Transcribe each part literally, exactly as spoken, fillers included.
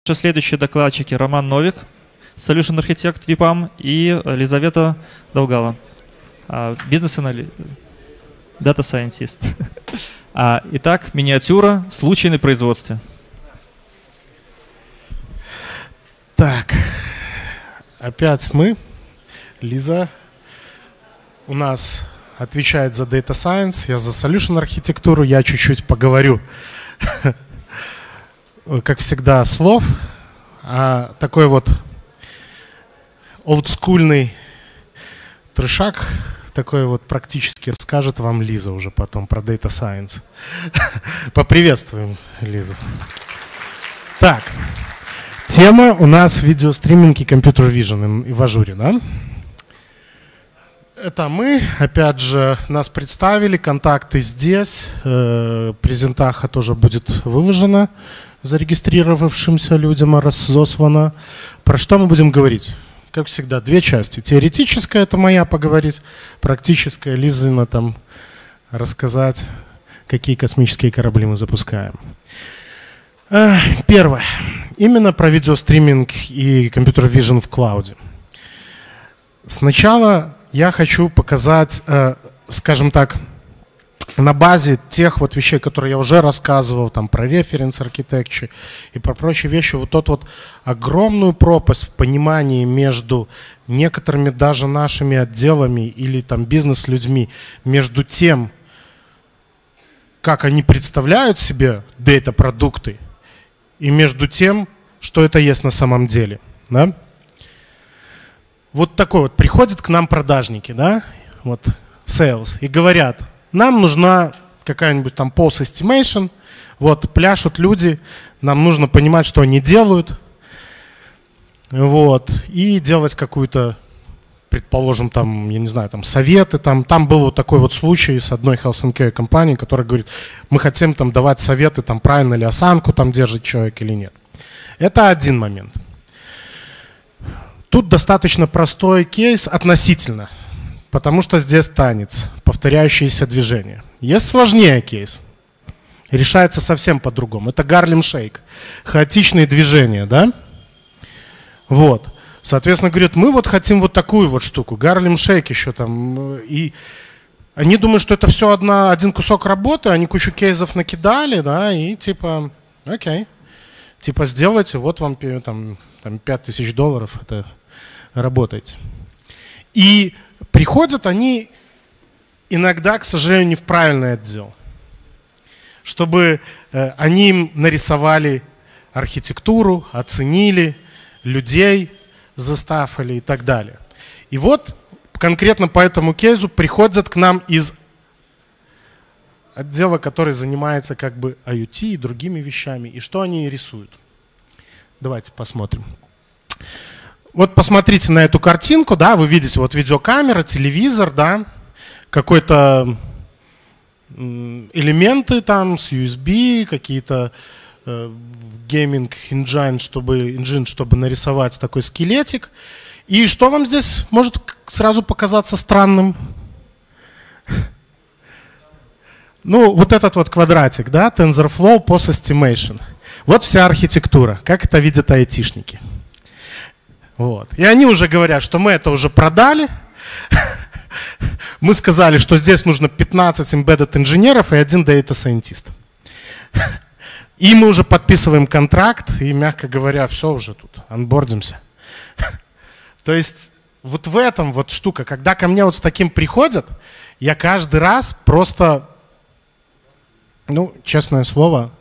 Следующие докладчики: Роман Новик, Solution Architect ви пам, и Елизавета Долгала, бизнес-аналист, Data Scientist. Итак, миниатюра «Случай на производстве». Так, опять мы. Лиза у нас отвечает за Data Science, я за Solution архитектуру, я чуть-чуть поговорю. Как всегда, слов. А такой вот олдскульный трешак, такой вот практически расскажет вам Лиза уже потом про Data Science. Поприветствуем Лизу. Так, тема у нас видеостриминг и компьютер вижн и в ажуре, да? Это мы, опять же, нас представили, контакты здесь, э, презентаха тоже будет выложена зарегистрировавшимся людям, разослана. Про что мы будем говорить? Как всегда, две части. Теоретическая — это моя поговорить, практическая — Лизина там рассказать, какие космические корабли мы запускаем. Э, первое. Именно про видеостриминг и компьютер вижн в клауде. Сначала я хочу показать, э, скажем так, на базе тех вот вещей, которые я уже рассказывал, там про reference architecture и про прочие вещи, вот тот вот огромную пропасть в понимании между некоторыми даже нашими отделами или там бизнес-людьми, между тем, как они представляют себе дейта-продукты, и между тем, что это есть на самом деле, да? Вот такой вот, приходят к нам продажники, да, вот, sales, и говорят: нам нужна какая-нибудь там pulse estimation, вот, пляшут люди, нам нужно понимать, что они делают, вот, и делать какую-то, предположим, там, я не знаю, там, советы, там, там был вот такой вот случай с одной health and care компанией, которая говорит: мы хотим там давать советы, там, правильно ли осанку там держит человек или нет. Это один момент. Тут достаточно простой кейс относительно, потому что здесь танец, повторяющиеся движения. Есть сложнее кейс, решается совсем по-другому. Это Гарлем Шейк, хаотичные движения, да? Вот, соответственно, говорят: мы вот хотим вот такую вот штуку, Гарлем Шейк еще там. И они думают, что это все одна, один кусок работы, они кучу кейсов накидали, да, и типа, окей, типа сделайте, вот вам там, там пять тысяч долларов, это работаете. И приходят они иногда, к сожалению, не в правильный отдел, чтобы э, они им нарисовали архитектуру, оценили, людей заставили и так далее. И вот конкретно по этому кейсу приходят к нам из отдела, который занимается как бы ай ю ти и другими вещами. И что они рисуют? Давайте посмотрим. Вот посмотрите на эту картинку, да, вы видите, вот видеокамера, телевизор, да, какой-то элементы там с ю эс би, какие-то гейминг engine, чтобы, engine, чтобы нарисовать такой скелетик. И что вам здесь может сразу показаться странным? Ну, вот этот вот квадратик, да, TensorFlow Pulse Estimation. Вот вся архитектура, как это видят айтишники. Вот. И они уже говорят, что мы это уже продали. Мы сказали, что здесь нужно пятнадцать embedded инженеров и один data scientist. И мы уже подписываем контракт, и, мягко говоря, все уже тут, анбордимся. То есть вот в этом вот штука, когда ко мне вот с таким приходят, я каждый раз просто, ну, честное слово,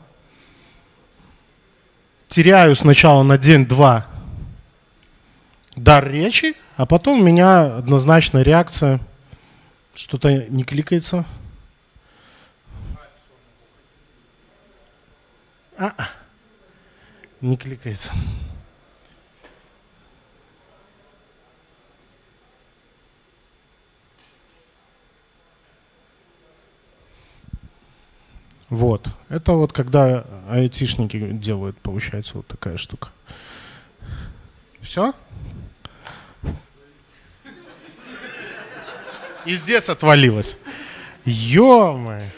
теряю сначала на день-два дар речи, а потом у меня однозначная реакция, что-то не кликается. А, не кликается. Вот. Это вот когда айтишники делают, получается, вот такая штука. Все? И здесь отвалилось. Ё-моё.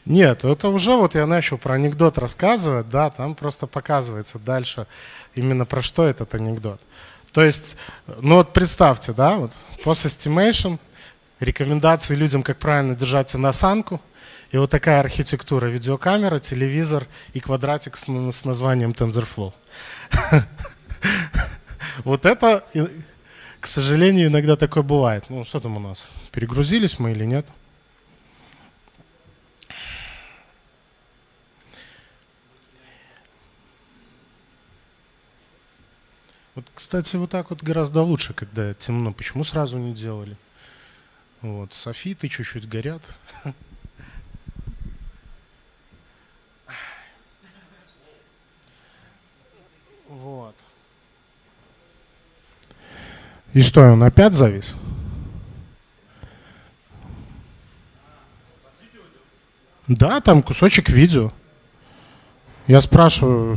Нет, это уже вот я начал про анекдот рассказывать, да, там просто показывается дальше именно про что этот анекдот. То есть, ну вот представьте, да, вот post-estimation, рекомендации людям, как правильно держаться на осанку, и вот такая архитектура: видеокамера, телевизор и квадратик с, с названием TensorFlow. Вот это, к сожалению, иногда такое бывает. Ну, что там у нас? Перегрузились мы или нет? Вот, кстати, вот так вот гораздо лучше, когда темно. Почему сразу не делали? Вот, софиты чуть-чуть горят. Вот. И что, он опять завис? Да, там кусочек видео. Я спрашиваю...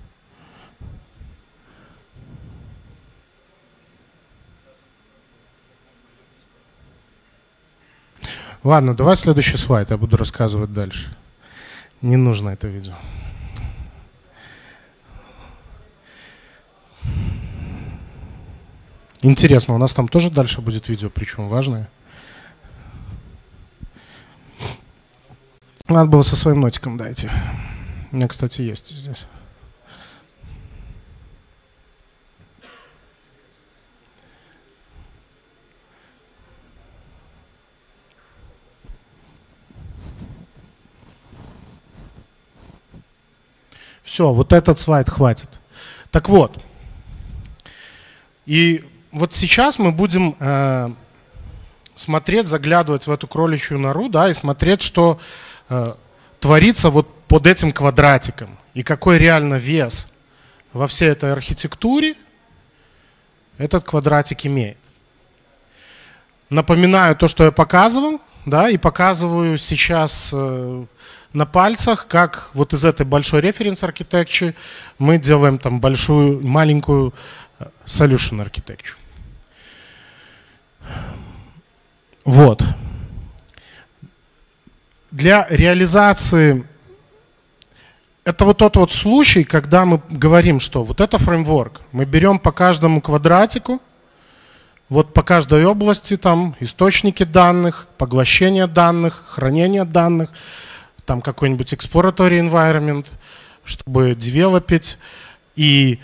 Ладно, давай следующий слайд, я буду рассказывать дальше. Не нужно это видео. Интересно, у нас там тоже дальше будет видео, причем важное. Надо было со своим нотиком дайте. У меня, кстати, есть здесь. Все, вот этот слайд хватит. Так вот, и вот сейчас мы будем э, смотреть, заглядывать в эту кроличью нору, да, и смотреть, что э, творится вот под этим квадратиком, и какой реально вес во всей этой архитектуре этот квадратик имеет. Напоминаю то, что я показывал, да, и показываю сейчас э, на пальцах, как вот из этой большой reference architecture мы делаем там большую, маленькую solution architecture. Вот. Для реализации это вот тот вот случай, когда мы говорим, что вот это фреймворк. Мы берем по каждому квадратику, вот по каждой области там источники данных, поглощение данных, хранение данных, там какой-нибудь exploratory environment, чтобы девелопить, и,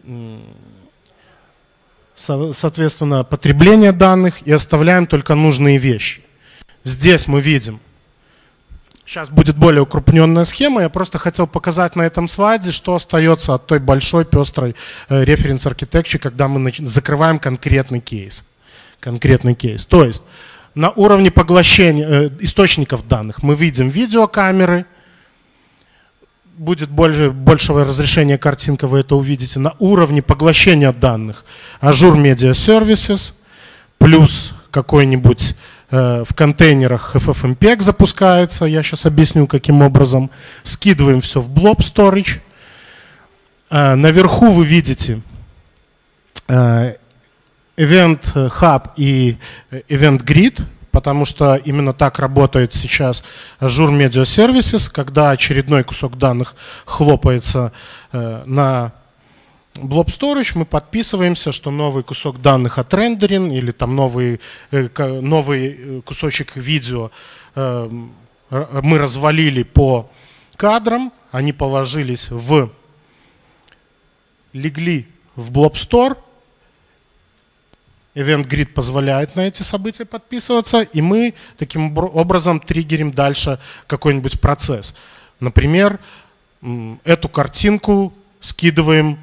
соответственно, потребление данных, и оставляем только нужные вещи. Здесь мы видим, сейчас будет более укрупненная схема, я просто хотел показать на этом слайде, что остается от той большой пестрой reference architecture, когда мы закрываем конкретный кейс. Конкретный кейс. То есть на уровне поглощения э, источников данных мы видим видеокамеры, будет больше, большего разрешения картинка, вы это увидите. На уровне поглощения данных Azure Media Services, плюс какой-нибудь э, в контейнерах эф эф эм пег запускается, я сейчас объясню, каким образом. Скидываем все в Blob Storage. Э, наверху вы видите э, Event Hub и Event Grid, потому что именно так работает сейчас Azure Media Services, когда очередной кусок данных хлопается э, на Blob Storage, мы подписываемся, что новый кусок данных отрендерен или там новый, э, новый кусочек видео э, мы развалили по кадрам, они положились в, легли в Blob Store. Event Grid позволяет на эти события подписываться, и мы таким образом триггерим дальше какой-нибудь процесс. Например, эту картинку скидываем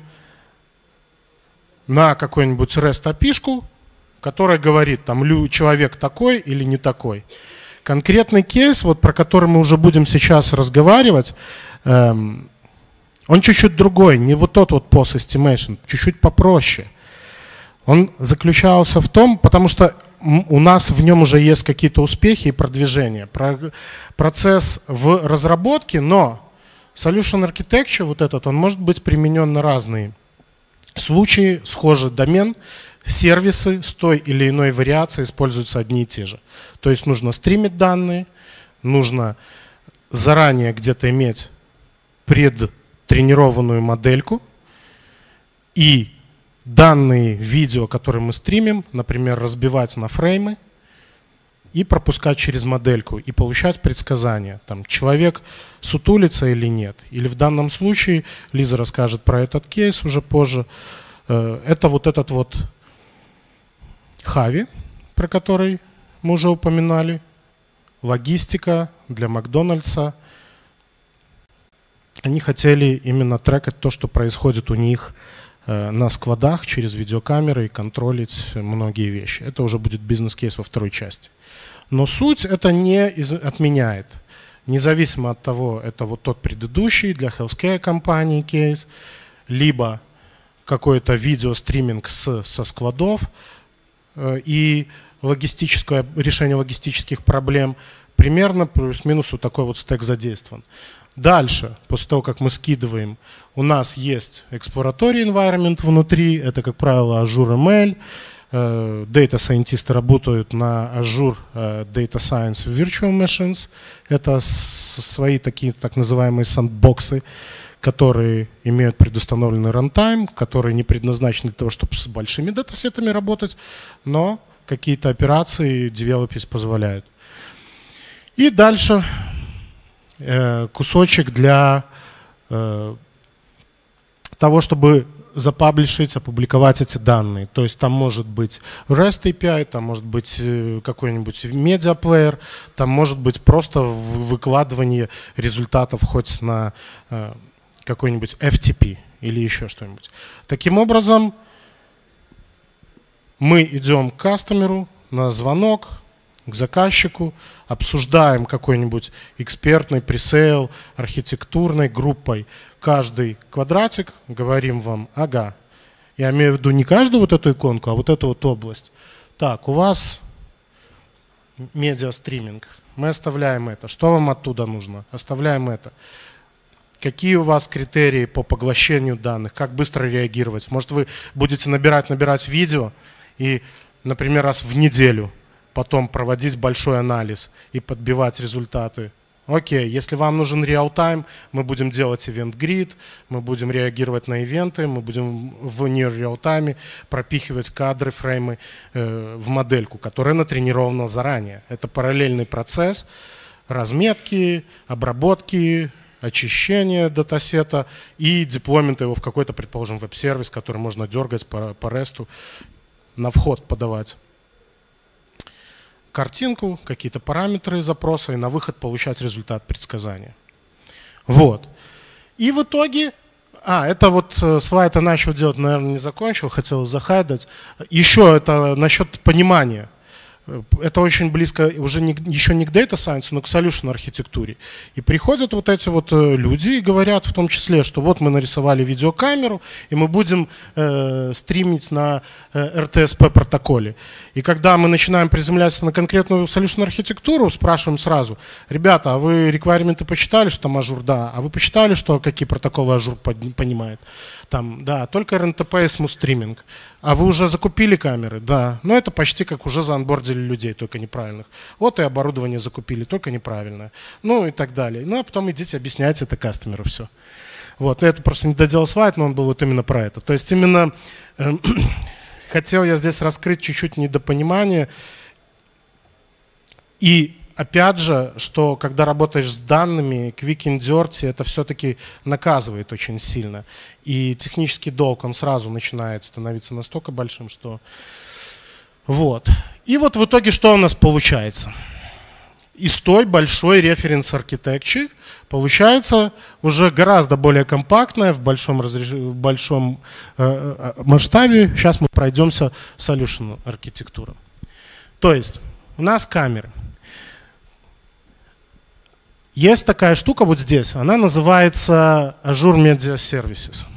на какой-нибудь REST эй пи ай-шку, которая говорит, там, человек такой или не такой. Конкретный кейс, вот, про который мы уже будем сейчас разговаривать, эм, он чуть-чуть другой, не вот тот вот post-estimation, чуть-чуть попроще. Он заключался в том, потому что у нас в нем уже есть какие-то успехи и продвижения. Процесс в разработке, но Solution Architecture, вот этот, он может быть применен на разные случаи, схожий домен, сервисы с той или иной вариацией используются одни и те же. То есть нужно стримить данные, нужно заранее где-то иметь предтренированную модельку и данные видео, которые мы стримим, например, разбивать на фреймы и пропускать через модельку и получать предсказания. Там, человек сутулится или нет. Или в данном случае, Лиза расскажет про этот кейс уже позже, это вот этот вот Хави, про который мы уже упоминали, логистика для Макдональдса. Они хотели именно трекать то, что происходит у них на складах через видеокамеры и контролить многие вещи. Это уже будет бизнес-кейс во второй части. Но суть это не отменяет. Независимо от того, это вот тот предыдущий для healthcare компании кейс, либо какой-то видеостриминг с, со складов и логистическое, решение логистических проблем, примерно плюс-минус вот такой вот стек задействован. Дальше, после того, как мы скидываем, у нас есть exploratory environment внутри, это, как правило, Azure эм эл. Data-сайентисты работают на Azure Data Science Virtual Machines. Это свои такие так называемые сандбоксы, которые имеют предустановленный рантайм, которые не предназначены для того, чтобы с большими датасетами работать, но какие-то операции developers позволяют. И дальше э, кусочек для э, того, чтобы запаблишить, опубликовать эти данные. То есть там может быть REST эй пи ай, там может быть какой-нибудь медиаплеер, там может быть просто выкладывание результатов хоть на э, какой-нибудь эф ти пи или еще что-нибудь. Таким образом, мы идем к кастомеру на звонок, к заказчику, обсуждаем какой-нибудь экспертный пресейл, архитектурной группой каждый квадратик, говорим вам, ага, я имею в виду не каждую вот эту иконку, а вот эту вот область. Так, у вас медиастриминг, мы оставляем это. Что вам оттуда нужно? Оставляем это. Какие у вас критерии по поглощению данных? Как быстро реагировать? Может, вы будете набирать, набирать видео и, например, раз в неделю потом проводить большой анализ и подбивать результаты. Окей, если вам нужен реал-тайм, мы будем делать event-grid, мы будем реагировать на ивенты, мы будем в near real-time пропихивать кадры, фреймы э, в модельку, которая натренирована заранее. Это параллельный процесс разметки, обработки, очищения датасета и деплоймента его в какой-то, предположим, веб-сервис, который можно дергать по, по ресту, на вход подавать картинку, какие-то параметры запроса и на выход получать результат предсказания. Вот. И в итоге, а, это вот слайд я начал делать, наверное, не закончил, хотел захайдать. Еще это насчет понимания. Это очень близко уже не, еще не к Data Science, но к Solution архитектуре. И приходят вот эти вот люди и говорят в том числе, что вот мы нарисовали видеокамеру, и мы будем э, стримить на э, эр ти эс пи протоколе. И когда мы начинаем приземляться на конкретную Solution архитектуру, спрашиваем сразу, ребята, а вы реквайрменты почитали, что там Azure? Да. А вы почитали, что какие протоколы Azure понимает? Там, да, только эр эн ти пи и Smooth Streaming. А вы уже закупили камеры? Да. Но это почти как уже заонбордили людей, только неправильных. Вот и оборудование закупили, только неправильное. Ну и так далее. Ну а потом идите, объясняйте это кастомеру все. Вот. Это просто не доделал слайд, но он был вот именно про это. То есть именно э, хотел я здесь раскрыть чуть-чуть недопонимание. И опять же, что когда работаешь с данными, quick and dirty, это все-таки наказывает очень сильно. И технический долг, он сразу начинает становиться настолько большим, что... Вот. И вот в итоге что у нас получается? Из той большой референс архитектуры получается уже гораздо более компактная, в большом, разреш... в большом э, масштабе. Сейчас мы пройдемся solution архитектуру. То есть у нас камеры. Есть такая штука вот здесь, она называется Azure Media Services.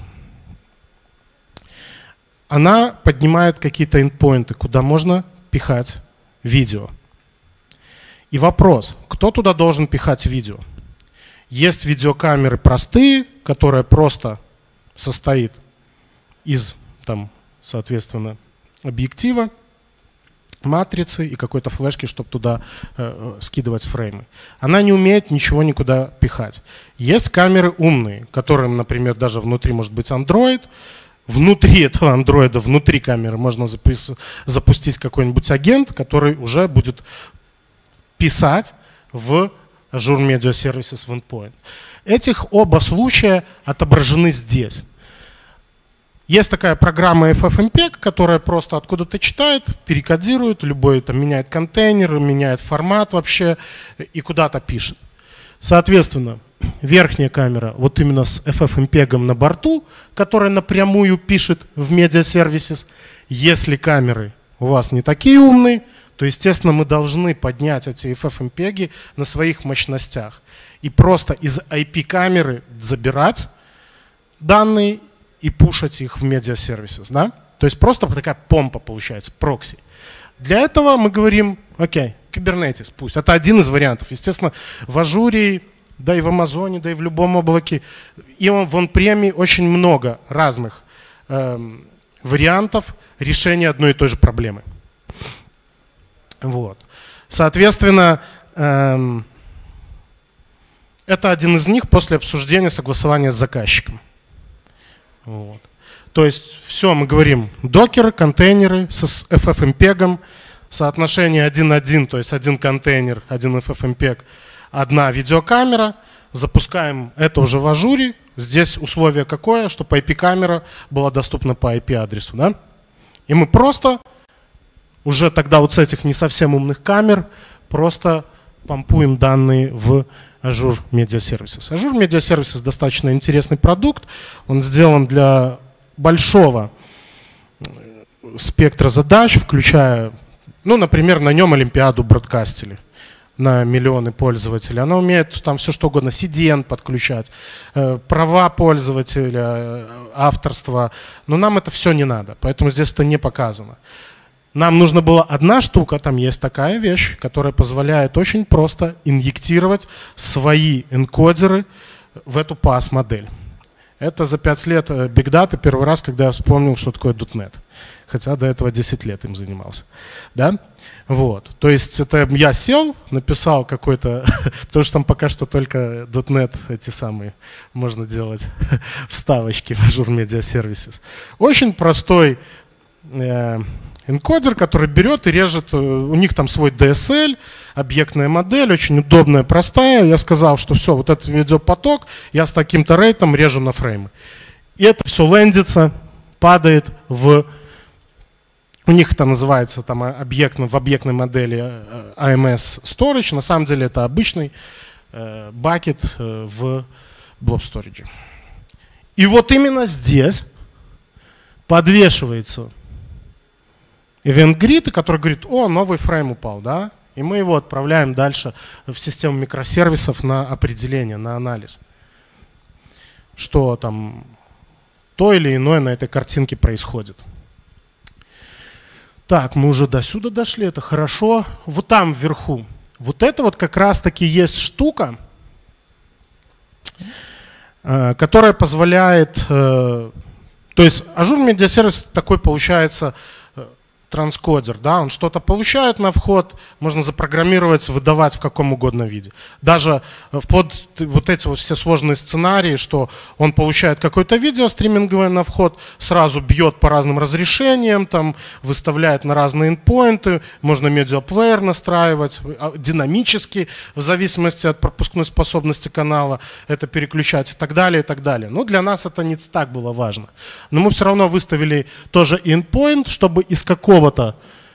Она поднимает какие-то эндпоинты, куда можно пихать видео. И вопрос, кто туда должен пихать видео? Есть видеокамеры простые, которые просто состоит из, там, соответственно, объектива, матрицы и какой-то флешки, чтобы туда э, скидывать фреймы. Она не умеет ничего никуда пихать. Есть камеры умные, которым, например, даже внутри может быть Android. Внутри этого андроида, внутри камеры можно запис- запустить какой-нибудь агент, который уже будет писать в Azure Media Services в Endpoint. Этих оба случая отображены здесь. Есть такая программа эф эф эм пег, которая просто откуда-то читает, перекодирует, любой там меняет контейнер, меняет формат вообще и куда-то пишет. Соответственно, верхняя камера вот именно с эф эф эм пегом на борту, которая напрямую пишет в Media Services. Если камеры у вас не такие умные, то, естественно, мы должны поднять эти эф эф эм пеги на своих мощностях и просто из ай пи-камеры забирать данные и пушать их в Media Services. Да? То есть просто такая помпа получается, прокси. Для этого мы говорим, окей, Kubernetes пусть. Это один из вариантов. Естественно, в Ажуре, да и в Амазоне, да и в любом облаке, и в он-преме очень много разных эм, вариантов решения одной и той же проблемы. Вот. Соответственно, эм, это один из них после обсуждения, согласования с заказчиком. Вот. То есть все, мы говорим докеры, контейнеры с эф эф эм пегом, соотношение один один, то есть один контейнер, один эф эф эм пег, одна видеокамера. Запускаем это уже в Ажуре. Здесь условие какое, чтобы ай пи-камера была доступна по ай пи-адресу. Да? И мы просто уже тогда вот с этих не совсем умных камер просто помпуем данные в Azure Media Services. Azure Media Services достаточно интересный продукт. Он сделан для большого спектра задач, включая, ну, например, на нем Олимпиаду бродкастили на миллионы пользователей. Она умеет там все что угодно, си ди эн подключать, права пользователя, авторство. Но нам это все не надо, поэтому здесь это не показано. Нам нужна была одна штука, там есть такая вещь, которая позволяет очень просто инъектировать свои энкодеры в эту пас-модель. Это за пять лет Big Data первый раз, когда я вспомнил, что такое .дот нет. Хотя до этого десять лет им занимался. Да? Вот. То есть это я сел, написал какой-то, потому что там пока что только .дот нет эти самые можно делать вставочки в Azure Media Services. Очень простой э, энкодер, который берет и режет, у них там свой ди эс эл, объектная модель, очень удобная, простая. Я сказал, что все, вот этот видеопоток, я с таким-то рейтом режу на фреймы. И это все лендится, падает в... У них это называется там, объектно, в объектной модели эй эм эс Storage. На самом деле это обычный э, бакет э, в Blob Storage. И вот именно здесь подвешивается event grid, который говорит, о, новый фрейм упал, да? И мы его отправляем дальше в систему микросервисов на определение, на анализ. Что там то или иное на этой картинке происходит. Так, мы уже до сюда дошли, это хорошо. Вот там вверху. Вот это вот как раз-таки есть штука, которая позволяет... То есть Azure Media Service такой получается транскодер, да, он что-то получает на вход, можно запрограммировать, выдавать в каком угодно виде. Даже под вот эти вот все сложные сценарии, что он получает какое-то видео стриминговое на вход, сразу бьет по разным разрешениям, там, выставляет на разные эндпоинты, можно медиаплеер настраивать, динамически, в зависимости от пропускной способности канала, это переключать и так далее, и так далее. Но для нас это не так было важно. Но мы все равно выставили тоже эндпоинт, чтобы из какого какого-то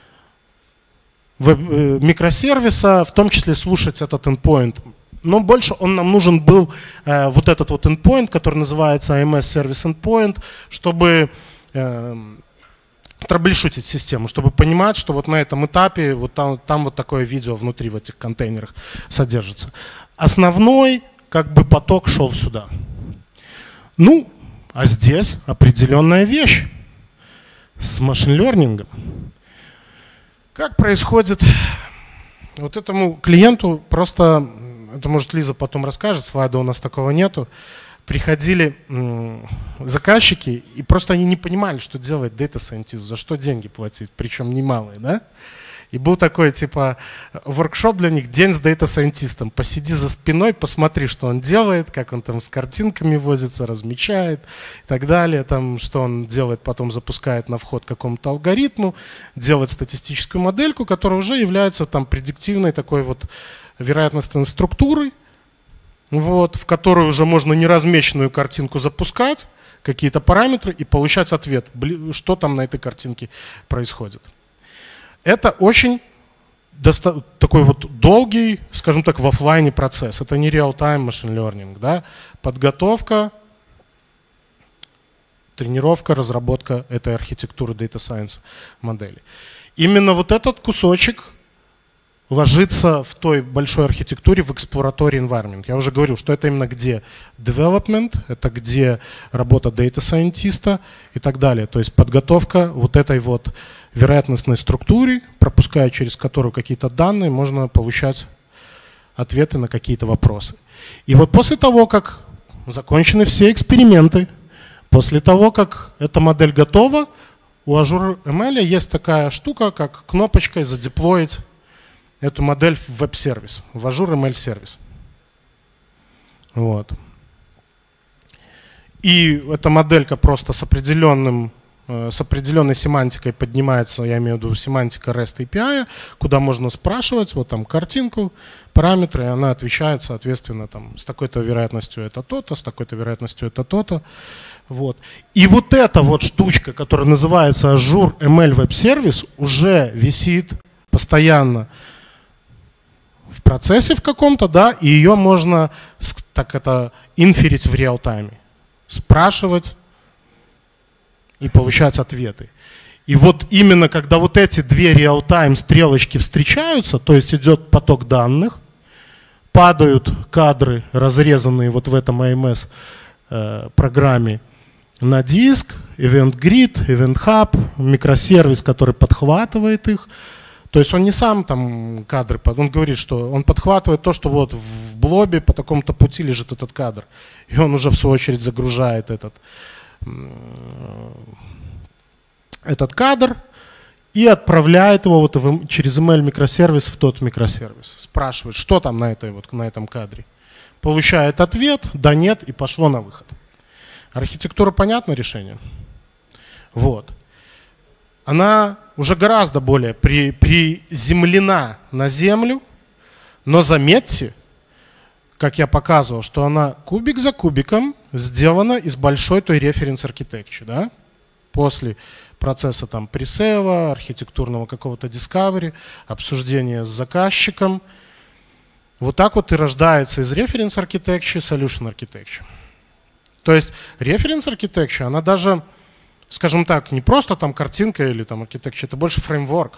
микросервиса, в том числе слушать этот endpoint. Но больше он нам нужен был э, вот этот вот endpoint, который называется эй эм эс Service Endpoint, чтобы э, траблишутить систему, чтобы понимать, что вот на этом этапе вот там, там вот такое видео внутри в этих контейнерах содержится. Основной как бы поток шел сюда. Ну, а здесь определенная вещь с машин-лернингом. Как происходит? Вот этому клиенту просто, это может Лиза потом расскажет, слайда у нас такого нету, приходили заказчики, и просто они не понимали, что делает Data Scientist, за что деньги платить, причем немалые, да? И был такой, типа, воркшоп для них, день с дата-сайентистом. Посиди за спиной, посмотри, что он делает, как он там с картинками возится, размечает и так далее. Там, что он делает, потом запускает на вход какому-то алгоритму, делает статистическую модельку, которая уже является там предиктивной такой вот вероятностной структурой, вот, в которую уже можно неразмеченную картинку запускать, какие-то параметры и получать ответ, что там на этой картинке происходит. Это очень такой вот долгий, скажем так, в офлайне процесс. Это не real-time machine learning. Да? Подготовка, тренировка, разработка этой архитектуры Data Science модели. Именно вот этот кусочек ложится в той большой архитектуре в exploratory environment. Я уже говорил, что это именно где development, это где работа Data Scientist и так далее. То есть подготовка вот этой вот вероятностной структуре, пропуская через которую какие-то данные, можно получать ответы на какие-то вопросы. И вот после того, как закончены все эксперименты, после того, как эта модель готова, у Azure эм эл есть такая штука, как кнопочкой задеплоить эту модель в веб-сервис, в Azure эм эл сервис. Вот. И эта моделька просто с определенным с определенной семантикой поднимается, я имею в виду семантика REST эй пи ай, куда можно спрашивать, вот там картинку, параметры, и она отвечает, соответственно, там, с такой-то вероятностью это то-то, с такой-то вероятностью это то-то. Вот. И вот эта вот штучка, которая называется Azure эм эл Web Service, уже висит постоянно в процессе в каком-то, да, и ее можно, так это, инферить в реал-тайме, спрашивать и получать ответы. И вот именно когда вот эти две реал-тайм стрелочки встречаются, то есть идет поток данных, падают кадры, разрезанные вот в этом эй эм эс э, программе на диск, Event Grid, Event Hub, микросервис, который подхватывает их. То есть он не сам там кадры, он говорит, что он подхватывает то, что вот в блобе по такому-то пути лежит этот кадр. И он уже в свою очередь загружает этот этот кадр и отправляет его вот в, через эм эл микросервис в тот микросервис. Спрашивает, что там на, этой, вот, на этом кадре. Получает ответ, да, нет, и пошло на выход. Архитектура понятна, решение? Вот. Она уже гораздо более при, приземлена на землю, но заметьте, как я показывал, что она кубик за кубиком сделана из большой той референс архитектуры, да? После процесса там пресейла, архитектурного какого-то discovery, обсуждения с заказчиком. Вот так вот и рождается из референс architecture solution architecture. То есть референс architecture, она даже, скажем так, не просто там картинка или там architecture, это больше фреймворк,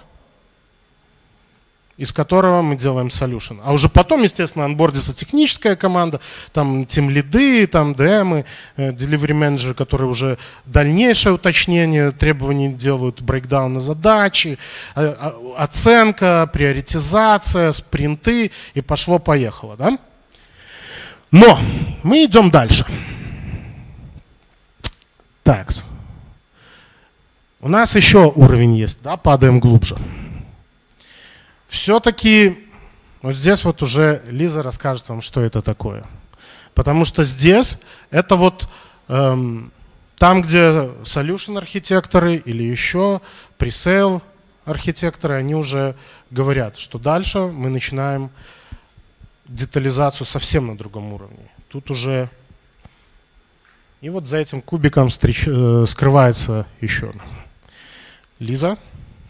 из которого мы делаем solution. А уже потом, естественно, анбордится техническая команда, там тимлиды, там ди эм, delivery manager, которые уже дальнейшее уточнение требований делают, брейкдаун на задачи, оценка, приоритизация, спринты, и пошло-поехало. Да? Но мы идем дальше. Так. У нас еще уровень есть, да, падаем глубже. Все-таки вот здесь вот уже Лиза расскажет вам, что это такое. Потому что здесь это вот эм, там, где solution архитекторы или еще pre-sale архитекторы, они уже говорят, что дальше мы начинаем детализацию совсем на другом уровне. Тут уже и вот за этим кубиком встреч, э, скрывается еще. Лиза?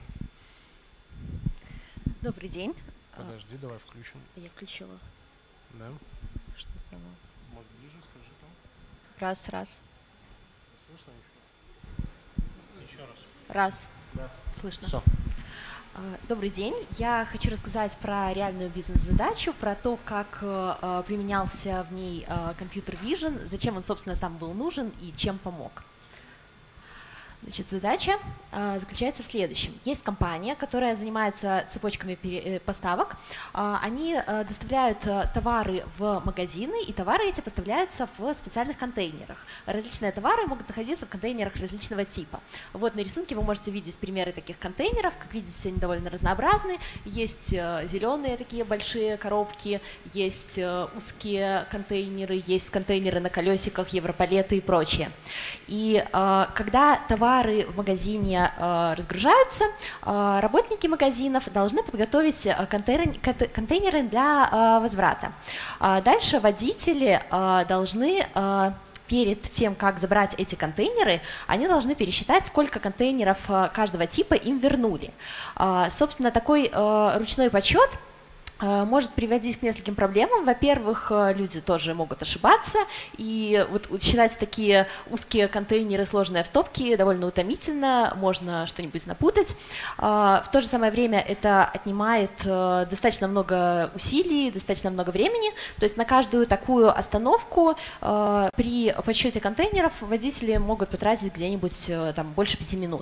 Добрый день. Подожди, давай включим. Я включила. Да. Что-то. Может, ближе скажи там? Раз, раз. Слышно еще? Еще раз. Раз. Да. Слышно. Все. Добрый день. Я хочу рассказать про реальную бизнес-задачу, про то, как э, применялся в ней э, компьютер Vision, зачем он, собственно, там был нужен и чем помог. Значит, задача э, заключается в следующем. Есть компания, которая занимается цепочками пере, э, поставок. Э, они э, доставляют э, товары в магазины, и товары эти поставляются в специальных контейнерах. Различные товары могут находиться в контейнерах различного типа. Вот на рисунке вы можете видеть примеры таких контейнеров. Как видите, они довольно разнообразны. Есть э, зеленые такие большие коробки, есть э, узкие контейнеры, есть контейнеры на колесиках, европалеты и прочее. И э, когда товар Товары в магазине э, разгружаются, э, работники магазинов должны подготовить контейнер, контейнеры для э, возврата. Э, дальше водители э, должны э, перед тем, как забрать эти контейнеры, они должны пересчитать, сколько контейнеров э, каждого типа им вернули. Э, собственно, такой э, ручной подсчет может приводить к нескольким проблемам. Во-первых, люди тоже могут ошибаться, и вот считать такие узкие контейнеры, сложные в стопке, довольно утомительно, можно что-нибудь напутать. В то же самое время это отнимает достаточно много усилий, достаточно много времени, то есть на каждую такую остановку при подсчете контейнеров водители могут потратить где-нибудь там больше пяти минут.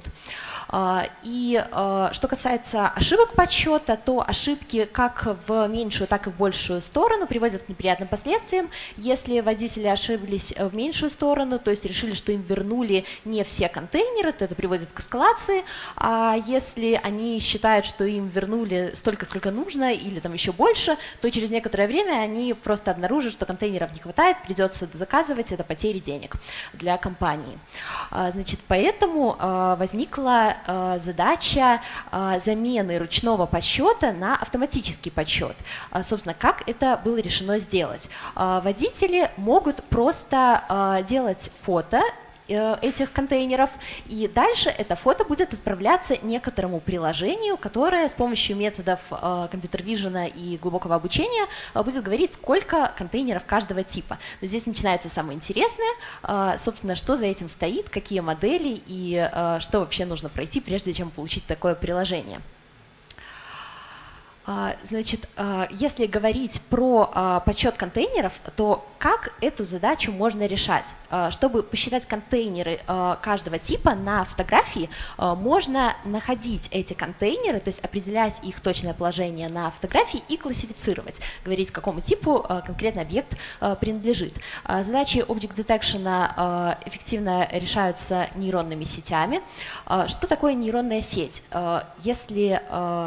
И что касается ошибок подсчета, то ошибки как в меньшую, так и в большую сторону приводят к неприятным последствиям. Если водители ошиблись в меньшую сторону, то есть решили, что им вернули не все контейнеры, то это приводит к эскалации. А если они считают, что им вернули столько, сколько нужно, или там еще больше, то через некоторое время они просто обнаружат, что контейнеров не хватает, придется заказывать, это потери денег для компании. Значит, поэтому возникла задача замены ручного подсчета на автоматический подсчет. Собственно, как это было решено сделать? Водители могут просто делать фото этих контейнеров, и дальше это фото будет отправляться некоторому приложению, которое с помощью методов компьютер-вижена и глубокого обучения будет говорить, сколько контейнеров каждого типа. Но здесь начинается самое интересное, собственно, что за этим стоит, какие модели и что вообще нужно пройти, прежде чем получить такое приложение. Значит, если говорить про подсчет контейнеров, то как эту задачу можно решать? Чтобы посчитать контейнеры каждого типа на фотографии, можно находить эти контейнеры, то есть определять их точное положение на фотографии и классифицировать, говорить, к какому типу конкретный объект принадлежит. Задачи Object Detection эффективно решаются нейронными сетями. Что такое нейронная сеть? Если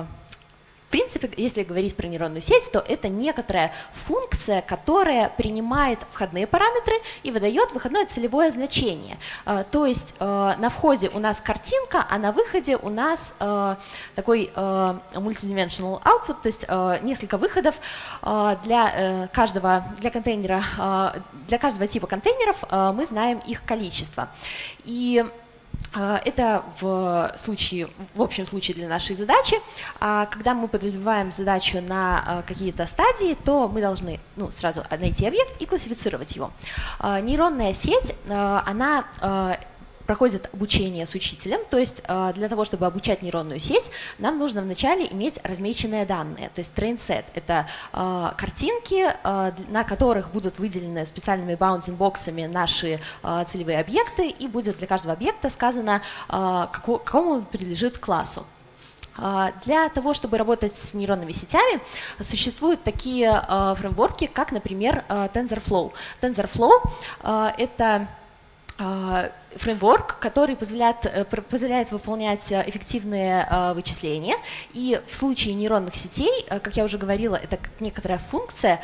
В принципе, если говорить про нейронную сеть, то это некоторая функция, которая принимает входные параметры и выдает выходное целевое значение. То есть на входе у нас картинка, а на выходе у нас такой multidimensional output, то есть несколько выходов для каждого, для контейнера, для каждого типа контейнеров мы знаем их количество. И это в, случае, в общем случае для нашей задачи. Когда мы подразбиваем задачу на какие-то стадии, то мы должны ну, сразу найти объект и классифицировать его. Нейронная сеть, она проходит обучение с учителем, то есть для того, чтобы обучать нейронную сеть, нам нужно вначале иметь размеченные данные, то есть trainset — это картинки, на которых будут выделены специальными баунтинг-боксами наши целевые объекты, и будет для каждого объекта сказано, какому он принадлежит классу. Для того, чтобы работать с нейронными сетями, существуют такие фреймворки, как, например, TensorFlow. TensorFlow — это фреймворк, который позволяет, позволяет выполнять эффективные вычисления. И в случае нейронных сетей, как я уже говорила, это как некоторая функция.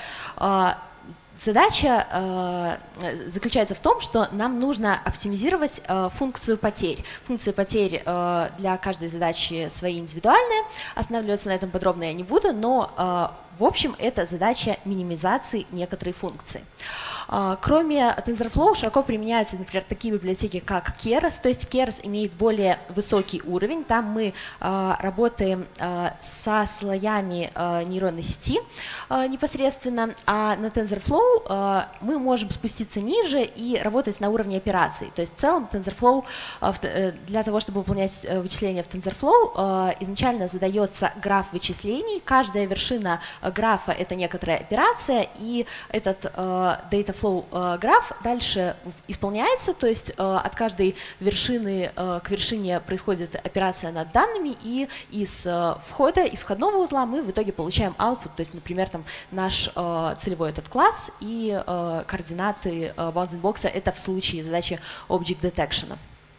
Задача э, заключается в том, что нам нужно оптимизировать э, функцию потерь. Функции потерь э, для каждой задачи свои индивидуальные. Останавливаться на этом подробно я не буду, но э, в общем это задача минимизации некоторой функции. Э, кроме TensorFlow широко применяются, например, такие библиотеки, как Keras. То есть Keras имеет более высокий уровень. Там мы э, работаем э, со слоями э, нейронной сети э, непосредственно, а на TensorFlow мы можем спуститься ниже и работать на уровне операций. То есть в целом TensorFlow, для того, чтобы выполнять вычисления в TensorFlow, изначально задается граф вычислений. Каждая вершина графа — это некоторая операция, и этот data flow граф дальше исполняется, то есть от каждой вершины к вершине происходит операция над данными, и из входа, из входного узла мы в итоге получаем output, то есть, например, там наш целевой этот класс и координаты bounding box — это в случае задачи object detection.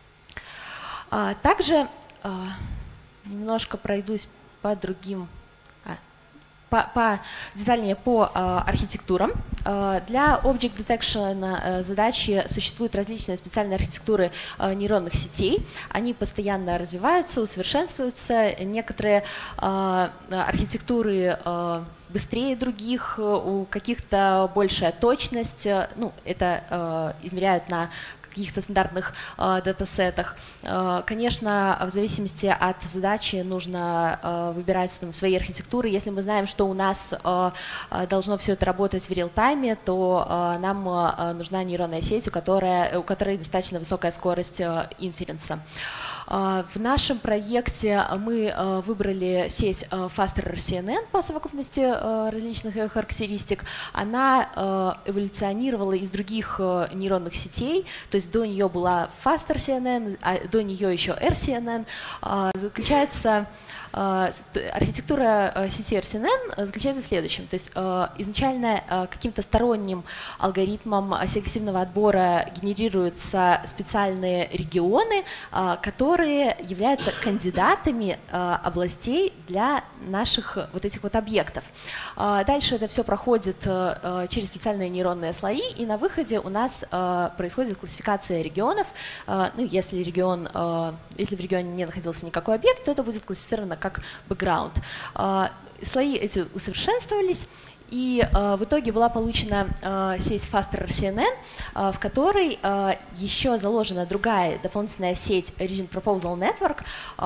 Также немножко пройдусь по другим, а, по, по, детальнее по а, архитектурам. А, для Object Detection а, задачи существуют различные специальные архитектуры а, нейронных сетей. Они постоянно развиваются, усовершенствуются. Некоторые а, архитектуры а, быстрее других, у каких-то большая точность. Ну, это а, измеряют на каких-то стандартных э, датасетах. Э, конечно, в зависимости от задачи нужно э, выбирать там свои архитектуры. Если мы знаем, что у нас э, должно все это работать в реал-тайме, то э, нам э, нужна нейронная сеть, у которой, у которой достаточно высокая скорость э, инференса. В нашем проекте мы выбрали сеть FasterRCNN по совокупности различных характеристик. Она эволюционировала из других нейронных сетей, то есть до нее была FasterCNN, а до нее еще RCNN. Заключается Архитектура сети эр си эн эн заключается в следующем. То есть изначально каким-то сторонним алгоритмом селективного отбора генерируются специальные регионы, которые являются кандидатами областей для наших вот этих вот объектов. Дальше это все проходит через специальные нейронные слои, и на выходе у нас происходит классификация регионов. Ну, если, регион, если в регионе не находился никакой объект, то это будет классифицировано как бэкграунд. Слои эти усовершенствовались, и в итоге была получена сеть FasterRCNN, в которой еще заложена другая дополнительная сеть Region Proposal Network.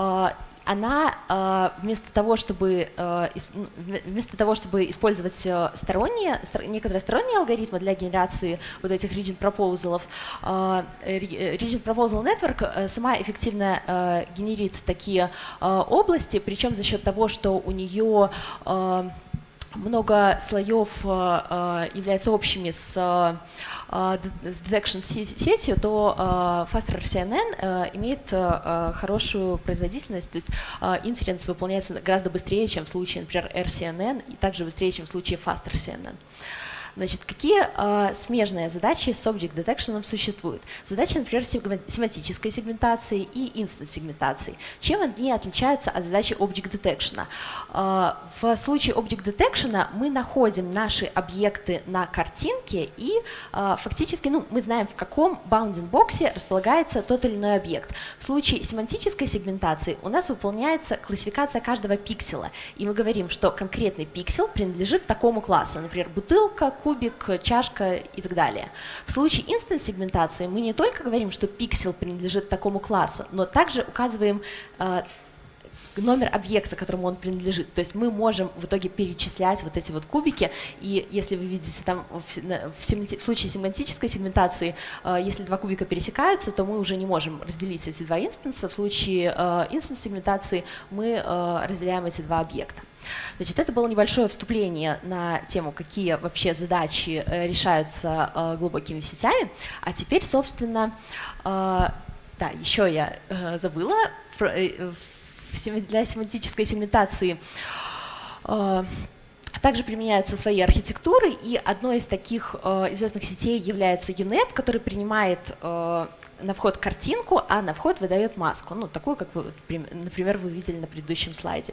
Она вместо того, чтобы, вместо того, чтобы использовать сторонние, некоторые сторонние алгоритмы для генерации вот этих region proposal, Region Proposal Network сама эффективно генерит такие области, причем за счет того, что у нее много слоев являются общими с detection сетью, то FasterRCNN имеет хорошую производительность, то есть инференс выполняется гораздо быстрее, чем в случае, например, эр си эн эн, и также быстрее, чем в случае FasterCNN. Значит, какие э, смежные задачи с Object Detection существуют? Задачи, например, семантической сегментации и инстанс-сегментации. Чем они отличаются от задачи Object Detection? Э, в случае Object Detection мы находим наши объекты на картинке и э, фактически ну, мы знаем, в каком bounding боксе располагается тот или иной объект. В случае семантической сегментации у нас выполняется классификация каждого пикселя, и мы говорим, что конкретный пиксель принадлежит такому классу, например, бутылка, кубик, чашка и так далее. В случае инстанс-сегментации мы не только говорим, что пиксель принадлежит такому классу, но также указываем э, номер объекта, которому он принадлежит. То есть мы можем в итоге перечислять вот эти вот кубики, и если вы видите там в, в, семанти, в случае семантической сегментации, э, если два кубика пересекаются, то мы уже не можем разделить эти два инстанса. В случае э, инстанс-сегментации мы э, разделяем эти два объекта. Значит, это было небольшое вступление на тему, какие вообще задачи э, решаются э, глубокими сетями. А теперь, собственно, э, да, еще я э, забыла, про, э, для семантической сегментации э, также применяются свои архитектуры, и одной из таких э, известных сетей является ю нет, который принимает э, на вход картинку, а на вход выдает маску, ну, такую, как вы, например, вы видели на предыдущем слайде.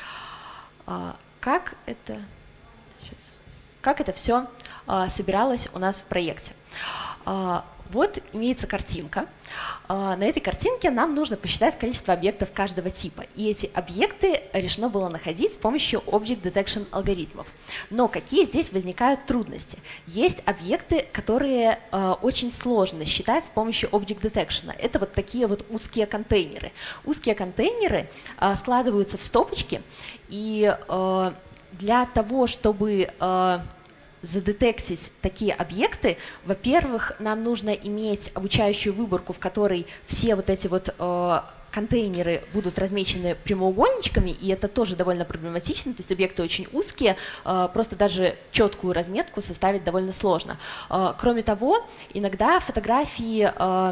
Как это, сейчас, как это все а, собиралось у нас в проекте? А, вот имеется картинка. А, на этой картинке нам нужно посчитать количество объектов каждого типа. И эти объекты решено было находить с помощью Object Detection алгоритмов. Но какие здесь возникают трудности? Есть объекты, которые а, очень сложно считать с помощью Object Detection. Это вот такие вот узкие контейнеры. Узкие контейнеры а, складываются в стопочки. И э, для того, чтобы э, задетектить такие объекты, во-первых, нам нужно иметь обучающую выборку, в которой все вот эти вот э, контейнеры будут размечены прямоугольничками, и это тоже довольно проблематично, то есть объекты очень узкие, просто даже четкую разметку составить довольно сложно. Кроме того, иногда фотографии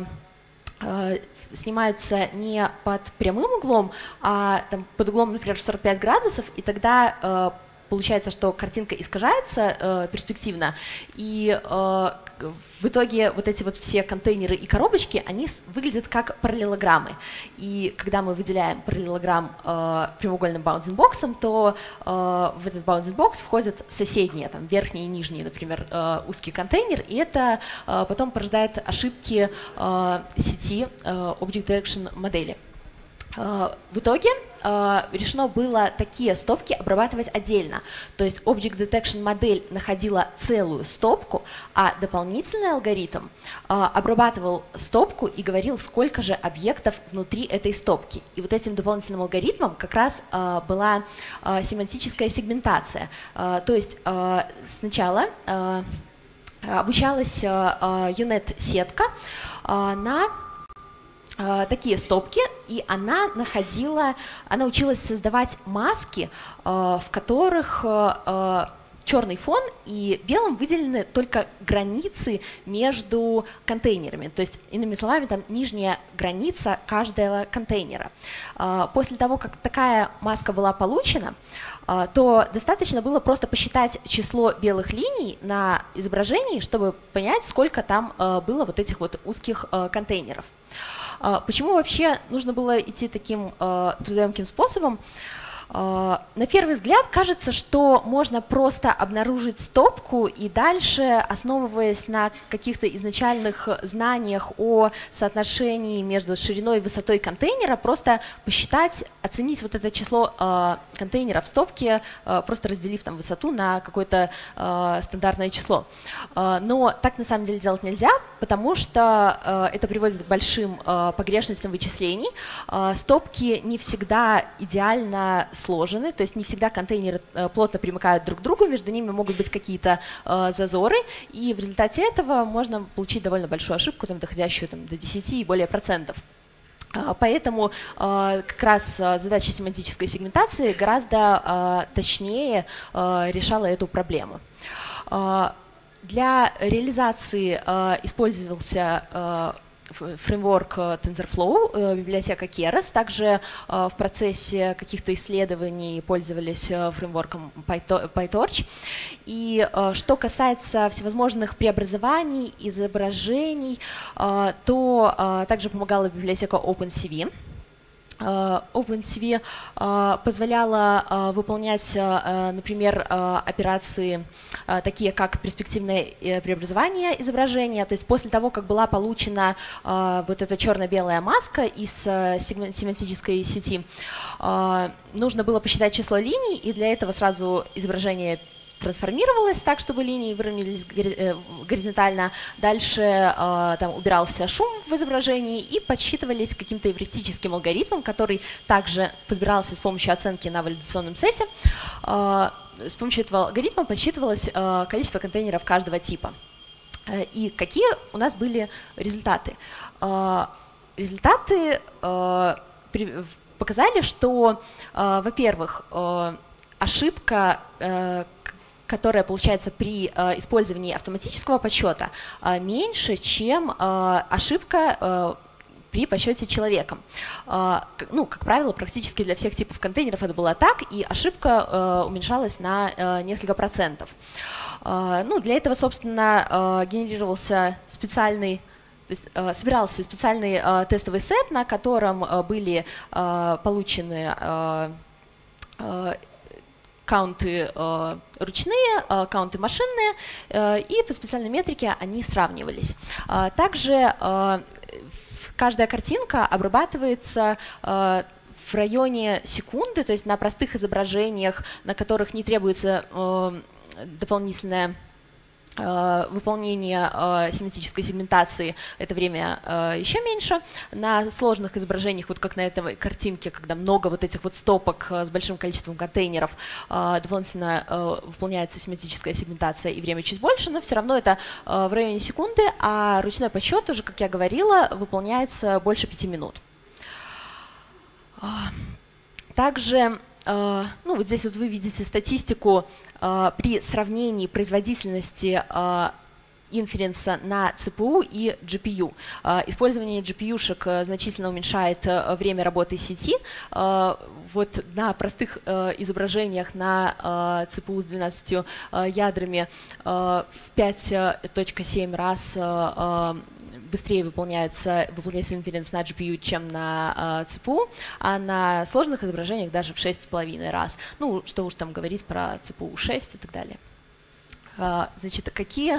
снимаются не под прямым углом, а там, под углом, например, в сорок пять градусов, и тогда получается, что картинка искажается э, перспективно, и э, в итоге вот эти вот все контейнеры и коробочки, они выглядят как параллелограммы. И когда мы выделяем параллелограмм э, прямоугольным баунсинг-боксом, то э, в этот баунсинг-бокс входят соседние, там, верхние и нижние, например, э, узкий контейнер, и это э, потом порождает ошибки э, сети э, Object Detection модели. В итоге решено было такие стопки обрабатывать отдельно. То есть Object Detection модель находила целую стопку, а дополнительный алгоритм обрабатывал стопку и говорил, сколько же объектов внутри этой стопки. И вот этим дополнительным алгоритмом как раз была семантическая сегментация. То есть сначала обучалась ю нет-сетка на такие стопки, и она находила, она училась создавать маски, в которых черный фон и белым выделены только границы между контейнерами, то есть, иными словами, там нижняя граница каждого контейнера. После того, как такая маска была получена, то достаточно было просто посчитать число белых линий на изображении, чтобы понять, сколько там было вот этих вот узких контейнеров. Почему вообще нужно было идти таким э, трудоемким способом? Э, на первый взгляд кажется, что можно просто обнаружить стопку и дальше, основываясь на каких-то изначальных знаниях о соотношении между шириной и высотой контейнера, просто посчитать, оценить вот это число э, контейнеров в стопке, э, просто разделив там высоту на какое-то э, стандартное число. Э, но так на самом деле делать нельзя, потому что э, это приводит к большим э, погрешностям вычислений. Э, стопки не всегда идеально сложены, то есть не всегда контейнеры э, плотно примыкают друг к другу, между ними могут быть какие-то э, зазоры, и в результате этого можно получить довольно большую ошибку, там, доходящую там, до десяти и более процентов. Поэтому э, как раз задача семантической сегментации гораздо э, точнее э, решала эту проблему. Э, для реализации э, использовался э, фреймворк TensorFlow, э, библиотека Keras. Также э, в процессе каких-то исследований пользовались э, фреймворком PyTorch. И э, что касается всевозможных преобразований, изображений, э, то э, также помогала библиотека OpenCV. OpenCV позволяла выполнять, например, операции такие, как перспективное преобразование изображения. То есть после того, как была получена вот эта черно-белая маска из семантической сети, нужно было посчитать число линий, и для этого сразу изображение трансформировалось так, чтобы линии выровнялись горизонтально. Дальше э, там убирался шум в изображении и подсчитывались каким-то эвристическим алгоритмом, который также подбирался с помощью оценки на валидационном сете. Э, с помощью этого алгоритма подсчитывалось э, количество контейнеров каждого типа. Э, и какие у нас были результаты? Э, результаты э, при, показали, что, э, во-первых, э, ошибка, э, которая получается при э, использовании автоматического подсчета, э, меньше, чем э, ошибка э, при подсчете человеком. Э, ну, как правило, практически для всех типов контейнеров это было так, и ошибка э, уменьшалась на э, несколько процентов. Э, ну, для этого, собственно, э, генерировался специальный То есть, э, собирался специальный э, тестовый сет, на котором э, были э, получены э, э, каунты э, ручные, э, каунты машинные, э, и по специальной метрике они сравнивались. Э, также э, каждая картинка обрабатывается э, в районе секунды, то есть на простых изображениях, на которых не требуется э, дополнительное выполнение э, семантической сегментации, это время э, еще меньше. На сложных изображениях, вот как на этой картинке, когда много вот этих вот стопок э, с большим количеством контейнеров, э, дополнительно э, выполняется семантическая сегментация и время чуть больше, но все равно это э, в районе секунды, а ручной подсчет уже, как я говорила, выполняется больше пяти минут. Также, ну вот здесь вот вы видите статистику при сравнении производительности инференса на си пи ю и джи пи ю. Использование джи пи ю-шек значительно уменьшает время работы сети. Вот на простых изображениях на си пи ю с двенадцатью ядрами в пять целых семь раз быстрее выполняется, выполняется инференс на джи пи ю, чем на си пи ю, а на сложных изображениях даже в шесть с половиной раз. Ну, что уж там говорить про си пи ю шесть и так далее. Значит, какие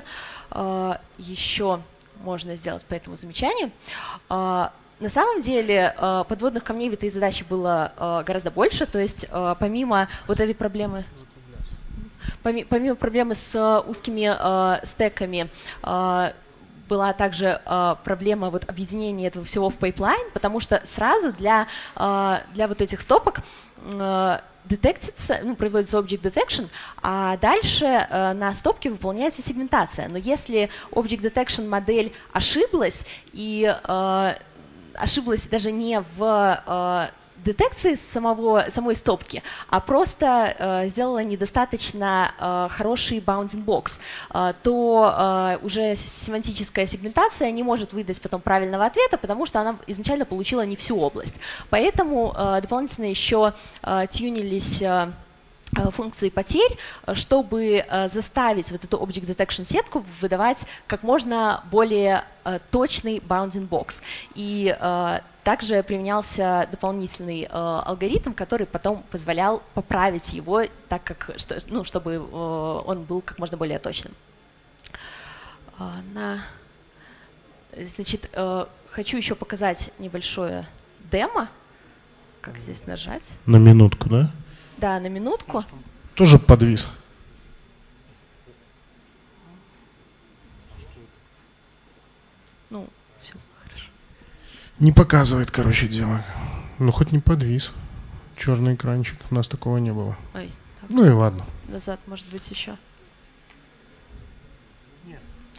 еще можно сделать по этому замечанию? На самом деле подводных камней в этой задаче было гораздо больше, то есть помимо вот этой проблемы, помимо проблемы с узкими стеками, была также проблема вот объединения этого всего в пайплайн, потому что сразу для, для вот этих стопок детектится, ну, производится object detection, а дальше э, на стопке выполняется сегментация. Но если object detection модель ошиблась, и э, ошиблась даже не в э, детекции самого, самой стопки, а просто э, сделала недостаточно э, хороший bounding box, э, то э, уже семантическая сегментация не может выдать потом правильного ответа, потому что она изначально получила не всю область. Поэтому э, дополнительно еще э, тюнились э, функции потерь, чтобы э, заставить вот эту object detection сетку выдавать как можно более э, точный bounding box. И э, также применялся дополнительный э, алгоритм, который потом позволял поправить его так, как, что, ну, чтобы э, он был как можно более точным. Э, на, значит, э, хочу еще показать небольшое демо. Как здесь нажать? На минутку, да? Да, на минутку. Тоже подвис. Ну, все хорошо. Не показывает, короче, дело. Ну, хоть не подвис. Черный экранчик. У нас такого не было. Ой, так. Ну и ладно. Назад, может быть, еще. Нет.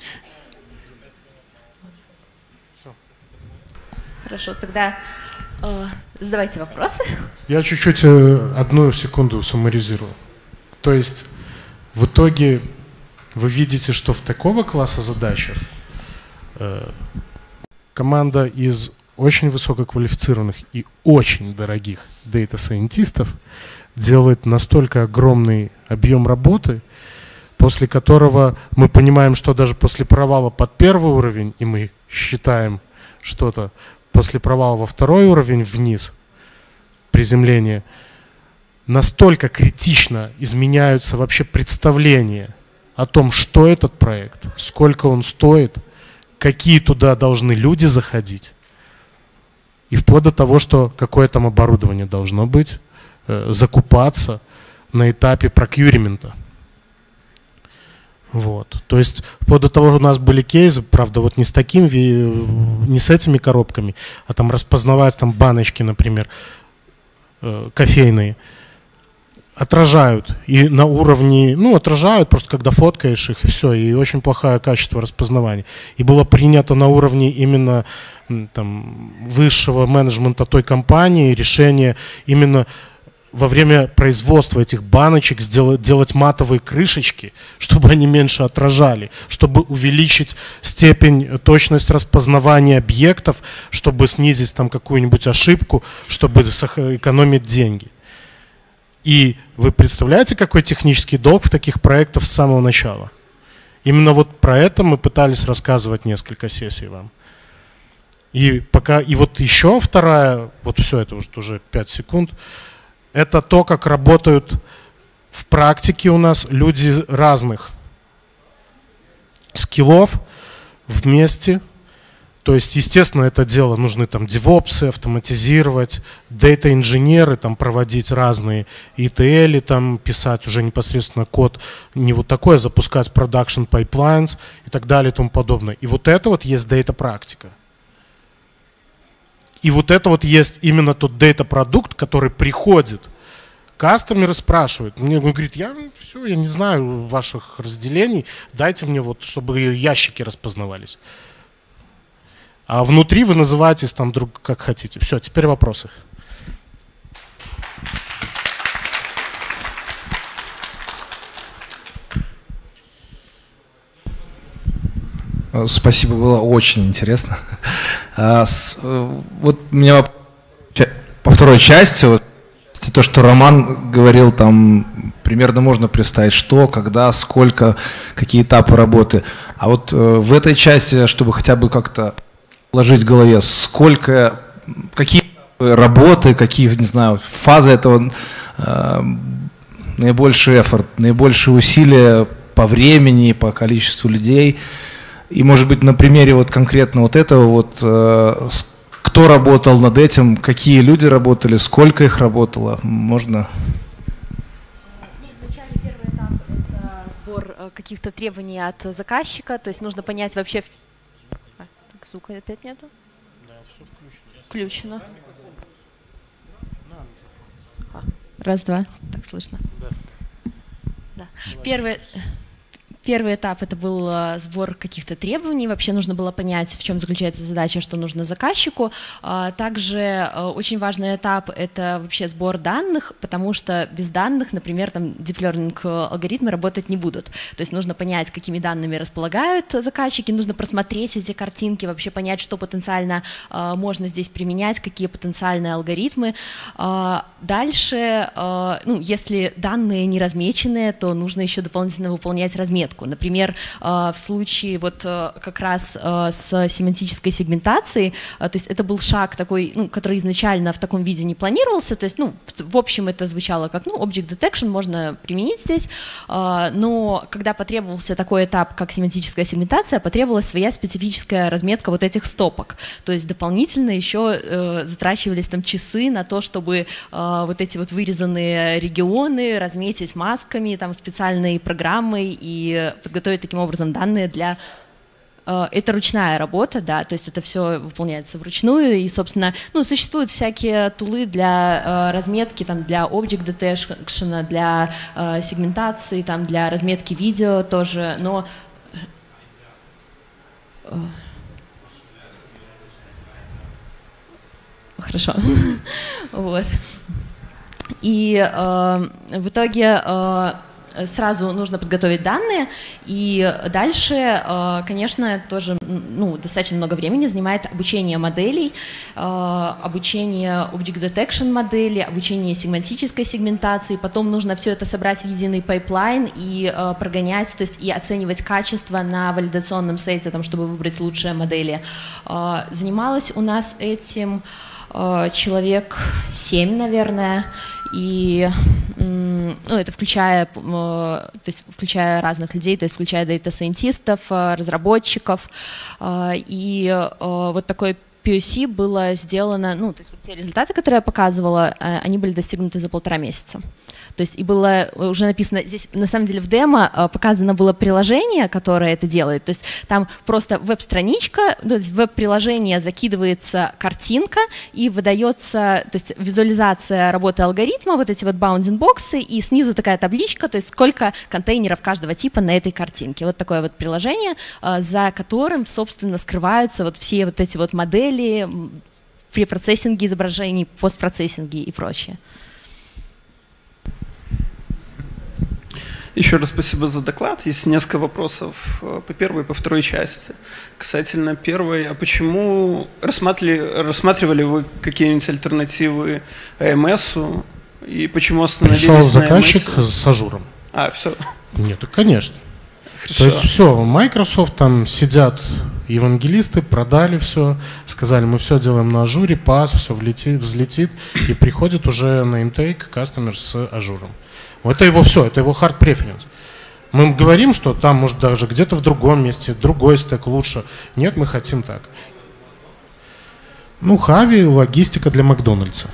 Все. Хорошо, тогда э, задавайте вопросы. Я чуть-чуть э, одну секунду суммаризирую. То есть в итоге вы видите, что в такого класса задачах э, команда из очень высококвалифицированных и очень дорогих дейта-сайентистов делает настолько огромный объем работы, после которого мы понимаем, что даже после провала под первый уровень, и мы считаем что-то, после провала во второй уровень вниз, приземления, настолько критично изменяются вообще представления о том, что этот проект, сколько он стоит, какие туда должны люди заходить, и вплоть до того, что какое там оборудование должно быть, э, закупаться на этапе прокьюримента. Вот. То есть вплоть до того, что у нас были кейсы, правда, вот не с таким, не с этими коробками, а там распознавать там баночки, например, э, кофейные, отражают и на уровне, ну, отражают просто, когда фоткаешь их, и все, и очень плохое качество распознавания. И было принято на уровне именно там, высшего менеджмента той компании решение именно во время производства этих баночек сделать, делать матовые крышечки, чтобы они меньше отражали, чтобы увеличить степень, точность распознавания объектов, чтобы снизить там какую-нибудь ошибку, чтобы экономить деньги. И вы представляете, какой технический долг в таких проектах с самого начала? Именно вот про это мы пытались рассказывать несколько сессий вам. И пока, и вот еще вторая, вот все это уже, уже пять секунд, это то, как работают в практике у нас люди разных скиллов вместе. То есть, естественно, это дело нужны там девопсы, автоматизировать, дейта-инженеры, там проводить разные и ти эл, там писать уже непосредственно код, не вот такое, запускать production pipelines и так далее и тому подобное. И вот это вот есть дейта-практика. И вот это вот есть именно тот дейта-продукт, который приходит. Кастомеры спрашивают, мне говорит, я все, я не знаю ваших разделений, дайте мне вот, чтобы ящики распознавались. А внутри вы называетесь там друг как хотите. Все, теперь вопросы. Спасибо, было очень интересно. Вот у меня по второй части, вот, то, что Роман говорил, там примерно можно представить, что, когда, сколько, какие этапы работы. А вот в этой части, чтобы хотя бы как-то вложить в голове, сколько, какие работы, какие, не знаю, фазы этого, э, наибольший эффорт, наибольшие усилия по времени, по количеству людей. И, может быть, на примере вот конкретно вот этого, вот, э, кто работал над этим, какие люди работали, сколько их работало, можно... Вначале первый этап – это сбор каких-то требований от заказчика, то есть нужно понять вообще… А, так, звука опять нету? Да, все включено. Включено. А, раз, два, так слышно. Да. Да. Первый… Первый этап – это был сбор каких-то требований. Вообще нужно было понять, в чем заключается задача, что нужно заказчику. Также очень важный этап – это вообще сбор данных, потому что без данных, например, там deep learning алгоритмы работать не будут. То есть нужно понять, какими данными располагают заказчики, нужно просмотреть эти картинки, вообще понять, что потенциально можно здесь применять, какие потенциальные алгоритмы. Дальше, ну, если данные не размечены, то нужно еще дополнительно выполнять разметку. Например, в случае вот как раз с семантической сегментацией, то есть это был шаг такой, ну, который изначально в таком виде не планировался, то есть, ну, в общем это звучало как, ну, object detection можно применить здесь, но когда потребовался такой этап, как семантическая сегментация, потребовалась своя специфическая разметка вот этих стопок, то есть дополнительно еще затрачивались там часы на то, чтобы вот эти вот вырезанные регионы разметить масками, там специальной программой и подготовить таким образом данные для… Это ручная работа, да, то есть это все выполняется вручную, и, собственно, ну, существуют всякие тулы для разметки, там, для object detection, для сегментации, там, для разметки видео тоже, но… Хорошо. Вот. И э, в итоге… Э, сразу нужно подготовить данные, и дальше, конечно, тоже, ну, достаточно много времени занимает обучение моделей, обучение object detection модели, обучение семантической сегментации, потом нужно все это собрать в единый пайплайн и прогонять, то есть и оценивать качество на валидационном сете, там, чтобы выбрать лучшие модели. Занималась у нас этим человек семь, наверное, и ну, это включая, то есть включая разных людей, то есть включая дата-сайентистов, разработчиков, и вот такой пи о си было сделано, ну, то есть вот те результаты, которые я показывала, они были достигнуты за полтора месяца. То есть и было уже написано, здесь на самом деле в демо показано было приложение, которое это делает, то есть там просто веб-страничка, то есть в веб-приложение закидывается картинка и выдается, то есть визуализация работы алгоритма, вот эти вот баундинг-боксы, и снизу такая табличка, то есть сколько контейнеров каждого типа на этой картинке. Вот такое вот приложение, за которым, собственно, скрываются вот все вот эти вот модели при процессинге изображений, постпроцессинге и прочее. Еще раз спасибо за доклад. Есть несколько вопросов по первой и по второй части. Касательно первой, а почему рассматривали, рассматривали вы какие-нибудь альтернативы эй эм эсу и почему остановились Пришел на заказчик эй эм эсе? с ажуром. А, все. Нет, конечно. Хорошо. То есть все, Microsoft там сидят евангелисты, продали все, сказали, мы все делаем на ажуре, пас, все влетит, взлетит, и приходит уже на intake customer с ажуром. Это его все, это его hard preference. Мы говорим, что там, может, даже где-то в другом месте, другой стек лучше. Нет, мы хотим так. Ну, Хави, логистика для Макдональдса.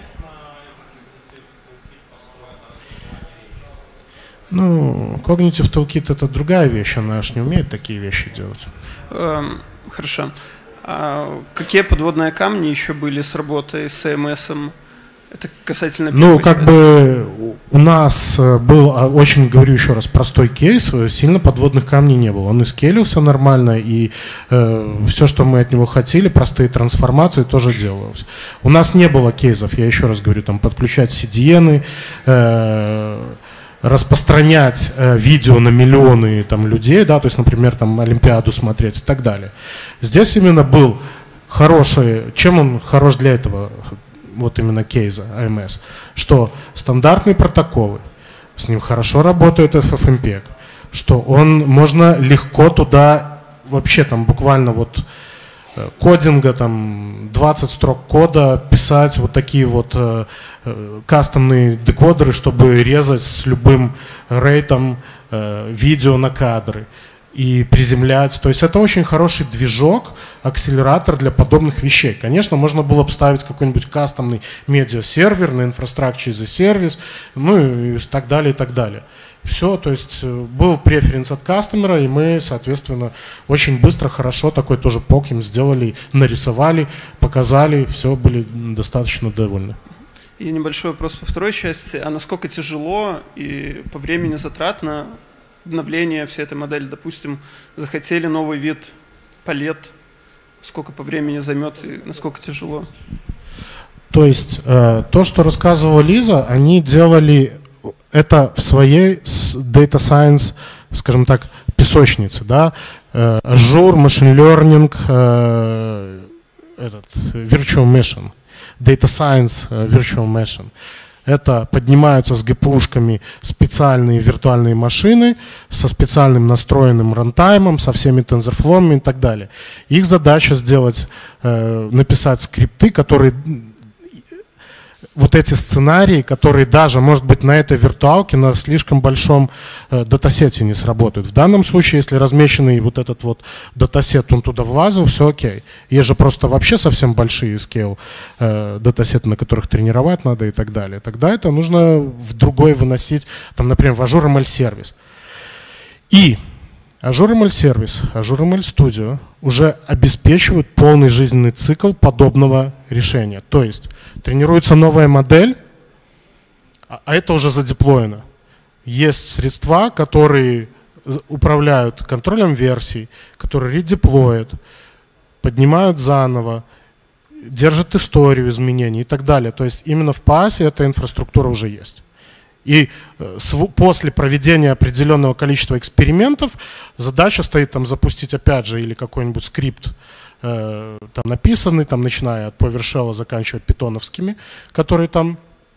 Ну, Cognitive Toolkit — это другая вещь, она аж не умеет такие вещи делать. Эм, хорошо. А какие подводные камни еще были с работой с эй эм эсом? Это касательно Ну, как части. бы у нас был, очень, говорю еще раз, простой кейс, сильно подводных камней не было. Он и скейлился нормально, и э, все, что мы от него хотели, простые трансформации, тоже делалось. У нас не было кейсов, я еще раз говорю, там подключать си ди эн, э, распространять э, видео на миллионы там, людей, да, то есть, например, там, Олимпиаду смотреть и так далее. Здесь именно был хороший, чем он хорош для этого, вот именно кейса эй эм эс, что стандартные протоколы, с ним хорошо работает эф эф эм пег, что он, можно легко туда, вообще там буквально вот кодинга, там двадцать строк кода, писать вот такие вот э, э, кастомные декодеры, чтобы резать с любым рейтом э, видео на кадры и приземлять. То есть это очень хороший движок, акселератор для подобных вещей. Конечно, можно было бы ставить какой-нибудь кастомный медиа-сервер на инфраструктуре за сервис, ну и так далее, и так далее. Все, то есть был преференс от кастомера, и мы, соответственно, очень быстро, хорошо такой тоже пок им сделали, нарисовали, показали, все, были достаточно довольны. И небольшой вопрос по второй части. А насколько тяжело и по времени затратно обновление всей этой модели? Допустим, захотели новый вид палет, сколько по времени займет и насколько тяжело? То есть э, то, что рассказывала Лиза, они делали это в своей Data Science, скажем так, песочнице, да, Azure, Machine Learning, этот, Virtual Machine, Data Science, Virtual Machine. Это поднимаются с джи пи ю-шками специальные виртуальные машины со специальным настроенным рантаймом, со всеми TensorFlow и так далее. Их задача сделать, написать скрипты, которые вот эти сценарии, которые даже, может быть, на этой виртуалке на слишком большом э, датасете не сработают. В данном случае, если размещенный вот этот вот датасет, он туда влазил, все окей. Есть же просто вообще совсем большие скейл э, датасеты, на которых тренировать надо и так далее. Тогда это нужно в другой выносить, там, например, в Azure эм эл сервис. И Azure эм эл сервис, Azure эм эл Studio уже обеспечивают полный жизненный цикл подобного решения. То есть тренируется новая модель, а это уже задеплоено. Есть средства, которые управляют контролем версий, которые редеплоят, поднимают заново, держат историю изменений и так далее. То есть именно в пасе эта инфраструктура уже есть. И после проведения определенного количества экспериментов задача стоит там запустить опять же или какой-нибудь скрипт э, там написанный, там, начиная от PowerShell, заканчивая питоновскими, которые там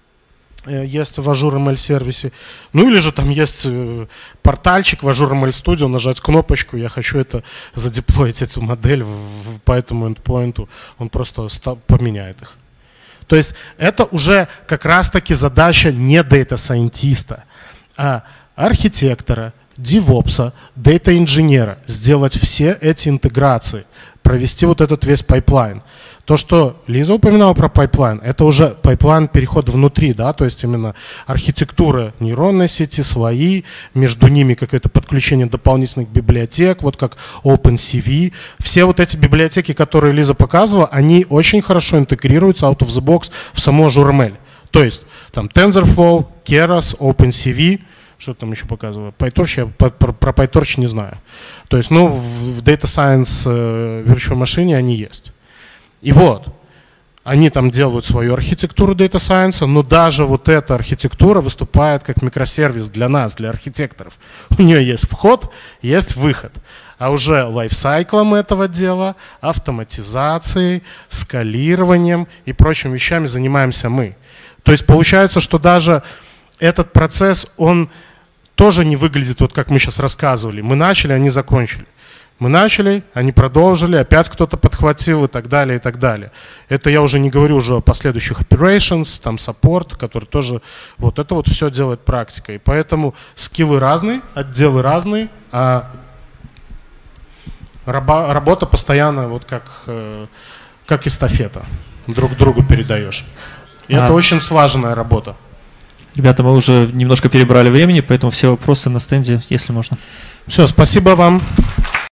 э, есть в Azure эм эл сервисе. Ну или же там есть э, портальчик в Azure эм эл Studio, нажать кнопочку, я хочу это задеплоить, эту модель в, в, по этому эндпоинту, он просто став, поменяет их. То есть это уже как раз-таки задача не дата-сайентиста, а архитектора, девопса, дата-инженера, сделать все эти интеграции, провести вот этот весь пайплайн. То, что Лиза упоминала про пайплайн, это уже пайплайн перехода внутри, да, то есть именно архитектура нейронной сети, слои, между ними какое-то подключение дополнительных библиотек, вот как OpenCV. Все вот эти библиотеки, которые Лиза показывала, они очень хорошо интегрируются out of the box в саму Azure эм эл. То есть там TensorFlow, Keras, OpenCV, что там еще показываю? PyTorch, я про, про PyTorch не знаю. То есть, ну, в Data Science э, Virtual Machine они есть. И вот, они там делают свою архитектуру Data Science, но даже вот эта архитектура выступает как микросервис для нас, для архитекторов. У нее есть вход, есть выход. А уже лайфсайклом этого дела, автоматизацией, скалированием и прочими вещами занимаемся мы. То есть получается, что даже этот процесс, он тоже не выглядит вот как мы сейчас рассказывали. Мы начали, они закончили. Мы начали, они продолжили, опять кто-то подхватил и так далее, и так далее. Это я уже не говорю уже о последующих operations, там support, который тоже, вот это вот все делает практика. И поэтому скиллы разные, отделы разные, а раба, работа постоянно вот как, как эстафета. Друг другу передаешь. И а. это очень слаженная работа. Ребята, мы уже немножко перебрали времени, поэтому все вопросы на стенде, если можно. Все, спасибо вам.